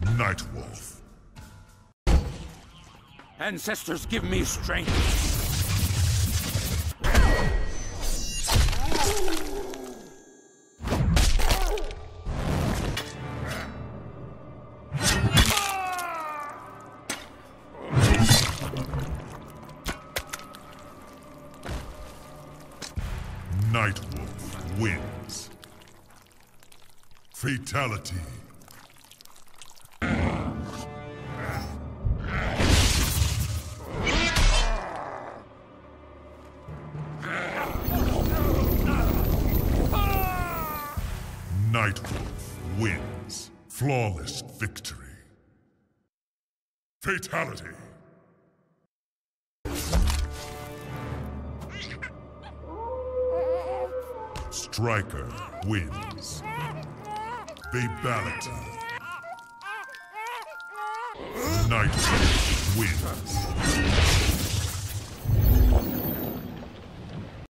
Nightwolf. Ancestors, give me strength. Nightwolf wins. Fatality. Nightwolf wins. Flawless victory. Fatality. Striker wins. Fatality. Nightwolf wins.